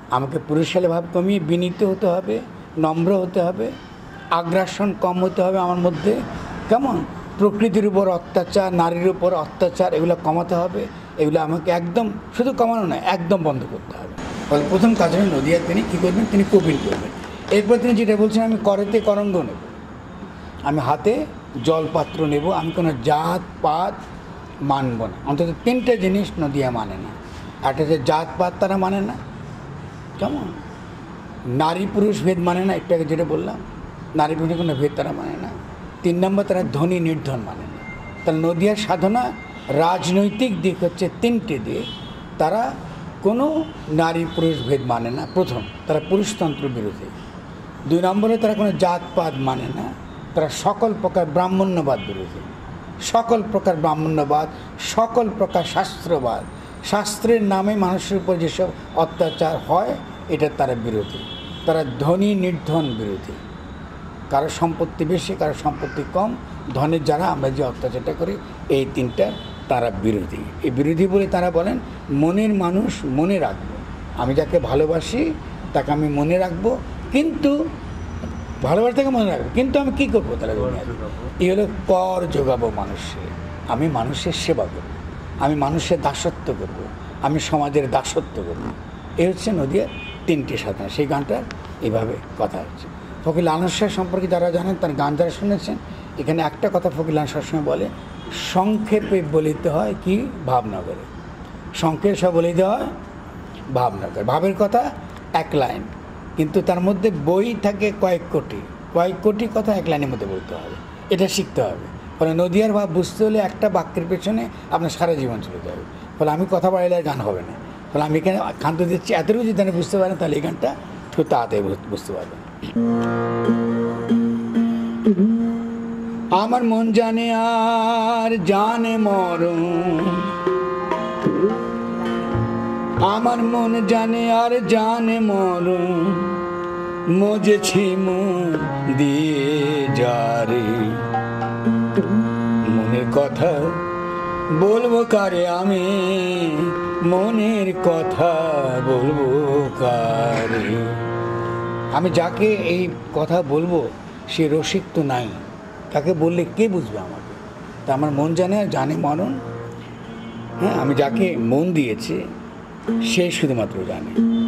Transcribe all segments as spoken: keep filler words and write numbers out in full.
আমাকে পুরুষালী ভাব কমিয়ে বিনীত হতে হবে, নম্র হতে হবে, আগ্রাসন কম হতে হবে আমার মধ্যে, কেমন প্রকৃতির উপর অত্যাচার, নারীর উপর অত্যাচার, এগুলো কমাতে হবে। এগুলো আমাকে একদম, শুধু কমানো নয়, একদম বন্ধ করতে হবে। ফলে প্রথম কাজ হলো নদিয়া তিনি কী করবেন, তিনি কবিন করবেন। এরপর তিনি যেটা বলছেন, আমি করেতে করঙ্গ নেব, আমি হাতে জলপাত্র নেব, আমি কোনো জাত পাত মানব না। অন্তত তিনটে জিনিস নদিয়া মানে না। একটা হচ্ছে জাত পাত তারা মানে না, কেমন নারী পুরুষ ভেদ মানে না, একটু আগে যেটা বললাম, নারী পুরুষের কোনো ভেদ তারা মানে না। তিন নম্বর, তারা ধনী নির্ধন মানে না। তাহলে নদিয়ার সাধনা রাজনৈতিক দিক হচ্ছে তিনটে দিক। তারা কোনো নারী পুরুষ ভেদ মানে না, প্রথম তারা পুরুষতন্ত্র বিরোধী। দুই নম্বরে তারা কোনো জাতপাত মানে না, তারা সকল প্রকার ব্রাহ্মণ্যবাদ বিরোধী। সকল প্রকার ব্রাহ্মণ্যবাদ, সকল প্রকার শাস্ত্রবাদ, শাস্ত্রের নামে মানুষের উপর যেসব অত্যাচার হয় এটার তারা বিরোধী। তারা ধনী নির্ধন বিরোধী। কারো সম্পত্তি বেশি, কারো সম্পত্তি কম, ধনের যারা আমরা যে অত্যাচারটা করি, এই তিনটা তারা বিরোধী। এই বিরোধী বলে তারা বলেন মনের মানুষ মনে রাখবো, আমি যাকে ভালোবাসি তাকে আমি মনে রাখবো, কিন্তু ভালোবাসা থেকে মনে রাখবো, কিন্তু আমি কী করবো তারা এই হলো কর যোগাবো মানুষের, আমি মানুষের সেবা করব, আমি মানুষের দাসত্ব করব, আমি সমাজের দাসত্ব করব। এই হচ্ছে নদিয়ার তিনটি সাধনা। সেই গানটার এইভাবে কথা হচ্ছে। ফকির লালন শাহ সম্পর্কে যারা জানেন, তার গান যারা শুনেছেন, এখানে একটা কথা ফকির লালন সবসময় বলে, সংক্ষেপে বলিতে হয় কি ভাবনগরে। সংক্ষেপে সব বলিতে হয় ভাবনগর। ভাবের কথা এক লাইন, কিন্তু তার মধ্যে বই থাকে কয়েক কোটি, কয়েক কোটি কথা এক লাইনের মধ্যে বলতে হবে। এটা শিখতে হবে। ফলে নদিয়ার ভাব বুঝতে হলে একটা বাক্যের পেছনে আপনার সারা জীবন চলে যাবে। ফলে আমি কথা বাড়াইলে গান হবে না। ফলে আমি এখানে খান্ত দিচ্ছি, এতটুকু যদি আপনি বুঝতে পারেন তাহলে এই গানটা খুব তাড়াতাড়ি বুঝতে পারবেন। আমার মন জানে আর জানে মরণ, আমার মন জানে আর জানে মরণ, মজেছি মন দিয়ে যারে, মনের কথা বলবো কারে আমি, মনের কথা বলবো কারে। আমি যাকে এই কথা বলবো সে রসিক তো নাই, তাকে বললে কে বুঝবে আমাকে? তা আমার মন জানে আর জানে মরণ। হ্যাঁ, আমি যাকে মন দিয়েছি সে শুধুমাত্র জানে।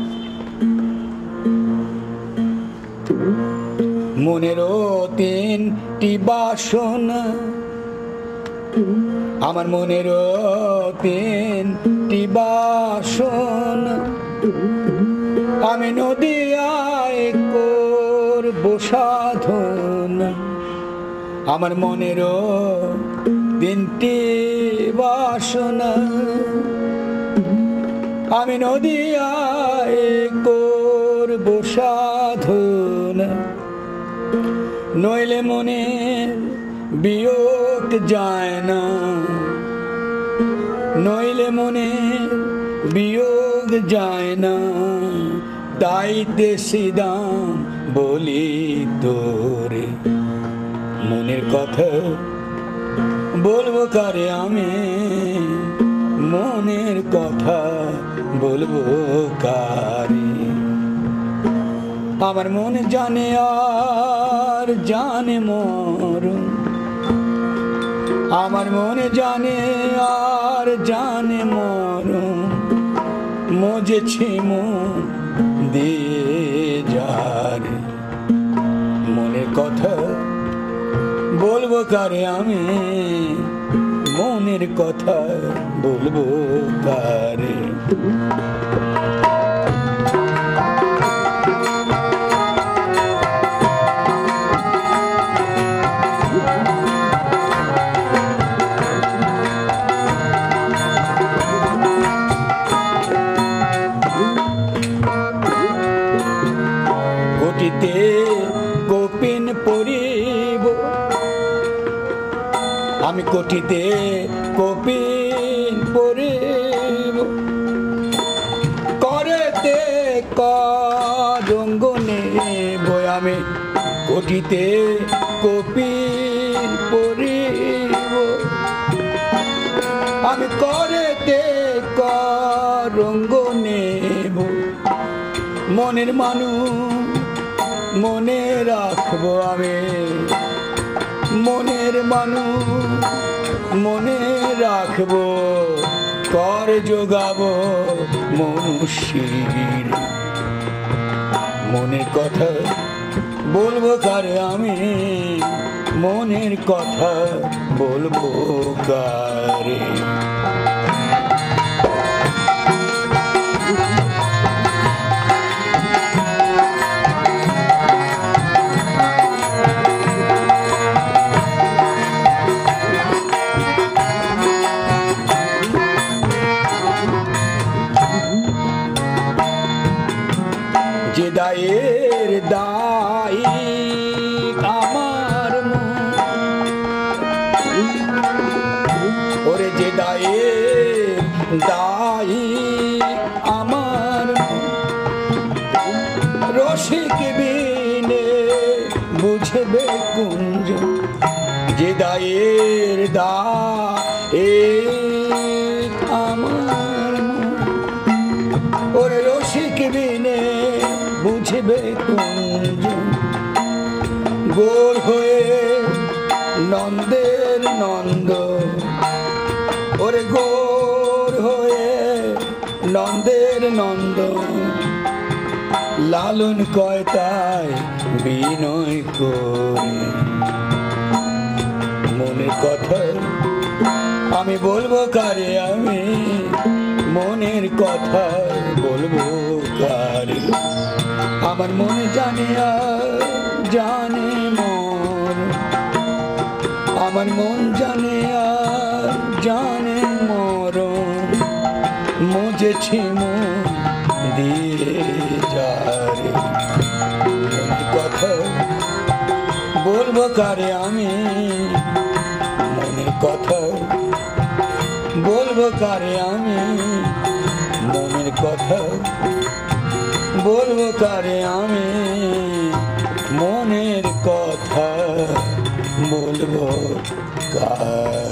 মনেরও তিনটি বাসনা, আমার মনেরও তিনটি বাসনা, আমি নদিয়ায় করবো সাধনা। আমার মনেরও তিনটি বাসনা, আমি নদিয়ায় করবো সাধনা। নইলে মনের বিয়োগ যায় না, নইলে মনের বিয়োগ যায় না, তাই দেশিদাম বলি তোরে, মনের কথা বলবো কারে আমি, মনের কথা বলবো কারে। আমার মন জানে আর জানে মরণ, আমার মন জানে আর জানে মরণ, মজেছি মন দিয়ে যারে, মনের কথা বলবো কারে আমি, মনের কথা বলবো কারে। কোটিতে গোপিন পরিব, আমি কোটিতে গোপিন পরিব, করেতে করঙ্গ নেব, আমি কোটিতে গোপিন পরিব, আমি করেতে করঙ্গ নেব, মনের মানুষ মনে রাখবো আমি, মনের মানুষ মনে রাখবো, কর যোগাবো মনুষ্যের। মনের কথা বলবো কারে আমি, মনের কথা বলবো কারে। যে দায়ের দায়ী আমার ওরে, যে দায়ের দায়ী আমার রসিক বিনে বুঝবে কুঞ্জ। যে দায়ের দায়ী আমার ওরে, রসিক বিনে বুঝবে কুঞ্জ। গোর হয়ে নন্দের নন্দ ওরে, গোর হয়ে নন্দের নন্দ, লালন কয় তাই বিনয় করে। মনের কথা আমি বলবো কারে আমি, মনের কথা বলবো কারে। আমার মন জানে আর জানে মন, আমার মন জানে আর জানে মরণ। মুজেছি মন দিয়ে যারে, মনের কথা বলবো কারে আমি, মনের কথা বলবো কারে আমি, মনের কথা বলবো কারে আমি, মনের কথা বলবো কারে।